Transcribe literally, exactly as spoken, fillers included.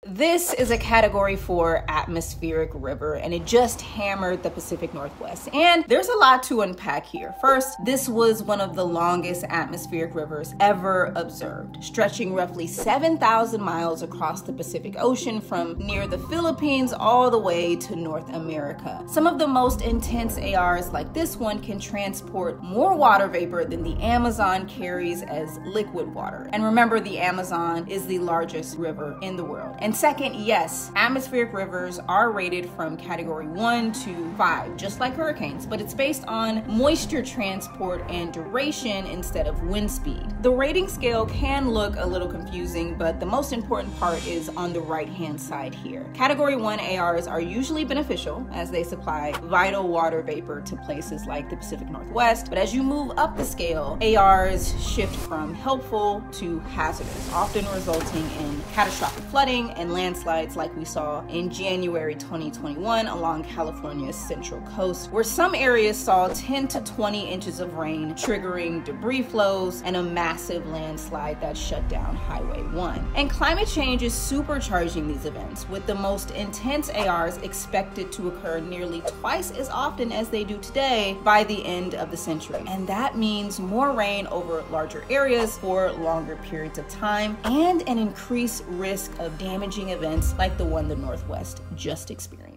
This is a category four atmospheric river, and it just hammered the Pacific Northwest. And there's a lot to unpack here. First, this was one of the longest atmospheric rivers ever observed, stretching roughly seven thousand miles across the Pacific Ocean from near the Philippines all the way to North America. Some of the most intense A Rs like this one can transport more water vapor than the Amazon carries as liquid water. And remember, the Amazon is the largest river in the world. And second, yes, atmospheric rivers are rated from category one to five, just like hurricanes, but it's based on moisture transport and duration instead of wind speed. The rating scale can look a little confusing, but the most important part is on the right-hand side here. Category one A Rs are usually beneficial as they supply vital water vapor to places like the Pacific Northwest, but as you move up the scale, A Rs shift from helpful to hazardous, often resulting in catastrophic flooding and landslides like we saw in January twenty twenty-one along California's central coast, where some areas saw ten to twenty inches of rain, triggering debris flows and a massive landslide that shut down Highway one. And climate change is supercharging these events, with the most intense A Rs expected to occur nearly twice as often as they do today by the end of the century. And that means more rain over larger areas for longer periods of time and an increased risk of damaging events like the one the Northwest just experienced.